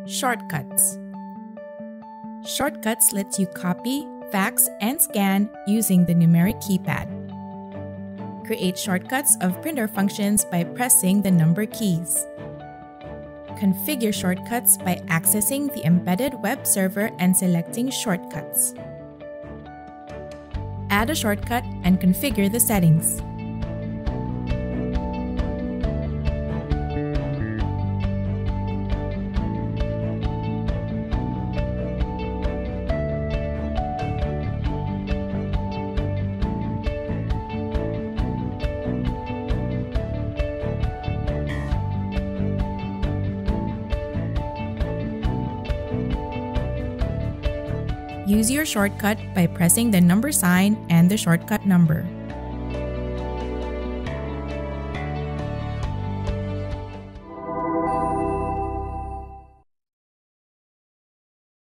Shortcuts. Shortcuts lets you copy, fax, and scan using the numeric keypad. Create shortcuts of printer functions by pressing the number keys. Configure shortcuts by accessing the embedded web server and selecting Shortcuts. Add a shortcut and configure the settings. Use your shortcut by pressing the number sign and the shortcut number.